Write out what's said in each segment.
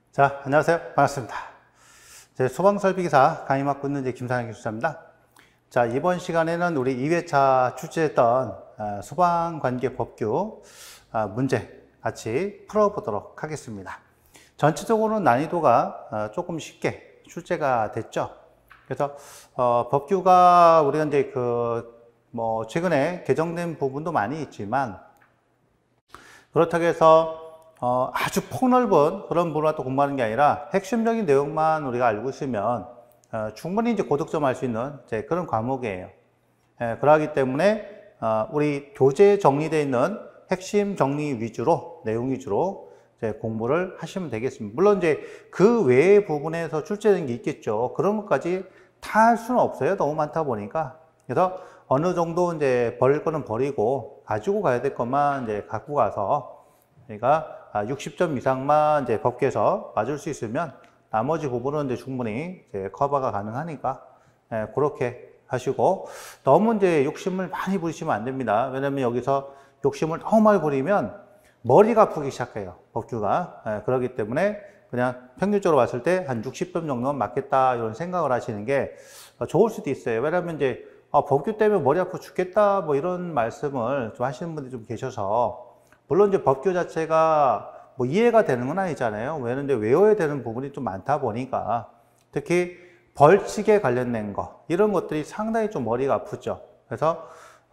자, 안녕하세요. 반갑습니다. 제 소방설비기사 강의 맡고 있는 김상현 교수입니다. 자, 이번 시간에는 우리 2회차 출제했던 소방관계법규 문제 같이 풀어보도록 하겠습니다. 전체적으로는 난이도가 조금 쉽게 출제가 됐죠. 그래서 법규가 우리가 이제 최근에 개정된 부분도 많이 있지만 그렇다고 해서 아주 폭넓은 그런 부분을 또 공부하는 게 아니라 핵심적인 내용만 우리가 알고 있으면 충분히 이제 고득점할 수 있는 그런 과목이에요. 그러기 때문에 우리 교재에 정리되어 있는 핵심 정리 위주로, 내용 위주로 공부를 하시면 되겠습니다. 물론 이제 그 외의 부분에서 출제된 게 있겠죠. 그런 것까지 다 할 수는 없어요. 너무 많다 보니까. 그래서 어느 정도 이제 버릴 거는 버리고 가지고 가야 될 것만 이제 갖고 가서 저희가 60점 이상만 이제 법규에서 맞을 수 있으면 나머지 부분은 이제 충분히 커버가 가능하니까 그렇게 하시고, 너무 이제 욕심을 많이 부리시면 안 됩니다. 왜냐면 여기서 욕심을 너무 많이 부리면 머리가 아프기 시작해요, 법규가. 그렇기 때문에 그냥 평균적으로 봤을 때 한 60점 정도는 맞겠다 이런 생각을 하시는 게 좋을 수도 있어요. 왜냐면 이제 법규 때문에 머리 아파 죽겠다 뭐 이런 말씀을 좀 하시는 분들이 좀 계셔서, 물론 이제 법규 자체가 뭐 이해가 되는 건 아니잖아요. 왜냐면 이제 외워야 되는 부분이 좀 많다 보니까, 특히 벌칙에 관련된 거 이런 것들이 상당히 좀 머리가 아프죠. 그래서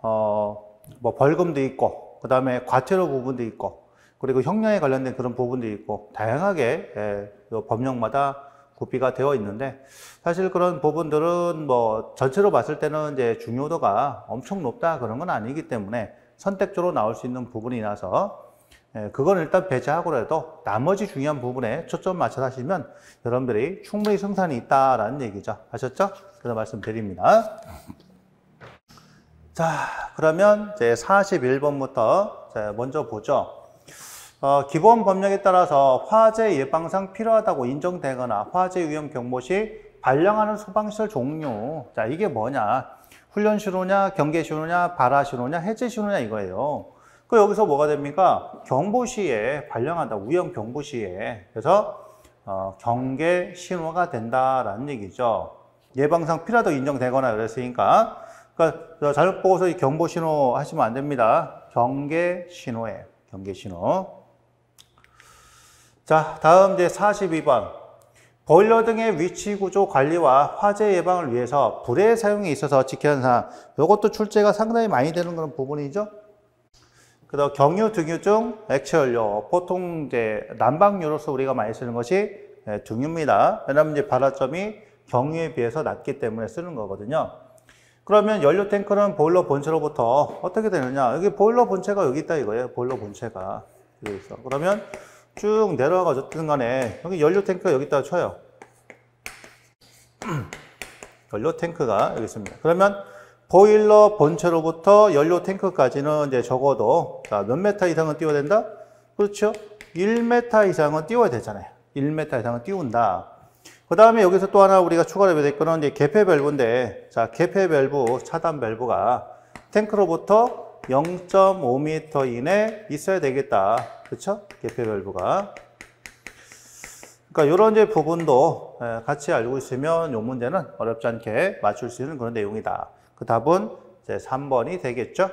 뭐 벌금도 있고, 그 다음에 과태료 부분도 있고, 그리고 형량에 관련된 그런 부분도 있고, 다양하게 법령마다 구비가 되어 있는데, 사실 그런 부분들은 뭐 전체로 봤을 때는 이제 중요도가 엄청 높다 그런 건 아니기 때문에 선택적으로 나올 수 있는 부분이라서 그건 일단 배제하고라도 나머지 중요한 부분에 초점 맞춰 하시면 여러분들이 충분히 승산이 있다라는 얘기죠. 아셨죠? 그래서 말씀드립니다. 자, 그러면 이제 41번부터 먼저 보죠. 기본 법령에 따라서 화재 예방상 필요하다고 인정되거나 화재 위험 경보 시 발령하는 소방시설 종류. 자, 이게 뭐냐? 훈련 신호냐, 경계 신호냐, 발화 신호냐, 해제 신호냐 이거예요. 그 여기서 뭐가 됩니까? 경보 시에 발령한다. 위험 경보 시에. 그래서 경계 신호가 된다라는 얘기죠. 예방상 필요하다고 인정되거나 그랬으니까. 그러니까 잘못 보고서 이 경보 신호 하시면 안 됩니다. 경계 신호예요. 경계 신호. 자, 다음 이제 42번. 보일러 등의 위치 구조 관리와 화재 예방을 위해서 불의 사용에 있어서 지켜야 하는 사항. 이것도 출제가 상당히 많이 되는 그런 부분이죠. 그다음 경유, 등유 중 액체 연료. 보통 이제 난방유로서 우리가 많이 쓰는 것이 등유입니다. 왜냐하면 이제 발화점이 경유에 비해서 낮기 때문에 쓰는 거거든요. 그러면 연료 탱크는 보일러 본체로부터 어떻게 되느냐? 여기 보일러 본체가 여기 있다 이거예요. 보일러 본체가 여기 있어. 그러면 쭉 내려가서 어쨌든 간에 여기 연료 탱크가 여기 있다가 쳐요. 연료 탱크가 여기 있습니다. 그러면 보일러 본체로부터 연료 탱크까지는 이제 적어도 몇 메타 이상은 띄워야 된다? 그렇죠? 1m 이상은 띄워야 되잖아요. 1m 이상은 띄운다. 그 다음에 여기서 또 하나 우리가 추가로 해야 될 거는 이제 개폐 밸브인데, 자, 개폐 밸브, 차단 밸브가 탱크로부터 0.5m 이내 있어야 되겠다. 그렇죠? 개폐 밸브가. 그러니까 이런 이제 부분도 같이 알고 있으면 이 문제는 어렵지 않게 맞출 수 있는 그런 내용이다. 그 답은 이제 3번이 되겠죠?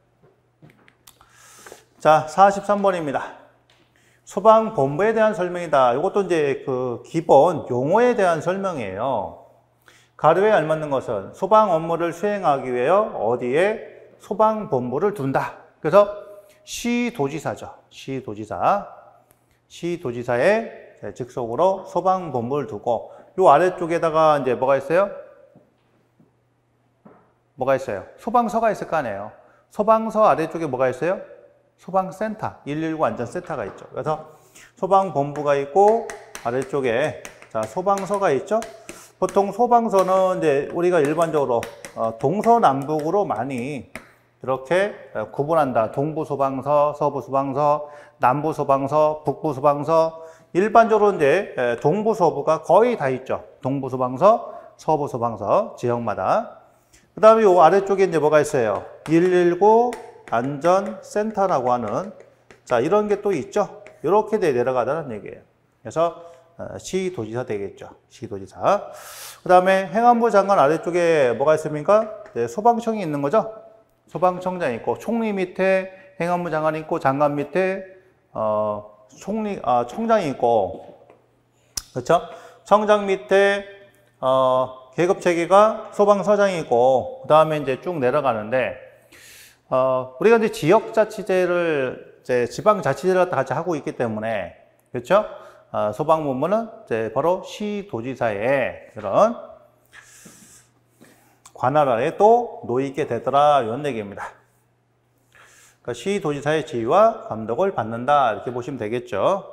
자, 43번입니다. 소방본부에 대한 설명이다. 이것도 이제 그 기본 용어에 대한 설명이에요. 가로에 알맞는 것은 소방 업무를 수행하기 위하여 어디에 소방본부를 둔다. 그래서 시도지사죠. 시도지사의 직속으로 소방본부를 두고, 요 아래쪽에다가 이제 뭐가 있어요? 뭐가 있어요? 소방서가 있을 거 아니에요. 소방서 아래쪽에 뭐가 있어요? 소방센터, 119 안전센터가 있죠. 그래서 소방본부가 있고 아래쪽에 자 소방서가 있죠. 보통 소방서는 이제 우리가 일반적으로 동서남북으로 많이 이렇게 구분한다. 동부소방서, 서부소방서, 남부소방서, 북부소방서. 일반적으로 이제 동부서부가 거의 다 있죠. 동부소방서, 서부소방서 지역마다. 그 다음에 이 아래쪽에 이제 뭐가 있어요? 119 안전센터라고 하는 자 이런 게 또 있죠. 이렇게 내려가다는 얘기예요. 그래서 시도지사 되겠죠. 시도지사. 그 다음에 행안부 장관 아래쪽에 뭐가 있습니까? 네, 소방청이 있는 거죠. 소방청장이 있고, 총리 밑에 행안부 장관이 있고, 장관 밑에 청장이 있고, 그렇죠? 청장 밑에 계급 체계가 소방서장이 있고, 그 다음에 이제 쭉 내려가는데, 우리가 이제 지역자치제를 이제 지방자치제를 같이 하고 있기 때문에, 그렇죠? 소방본부는 이제 바로 시도지사의 이런 관할 아래 또 놓이게 되더라, 이런 얘기입니다. 그러니까 시도지사의 지휘와 감독을 받는다, 이렇게 보시면 되겠죠.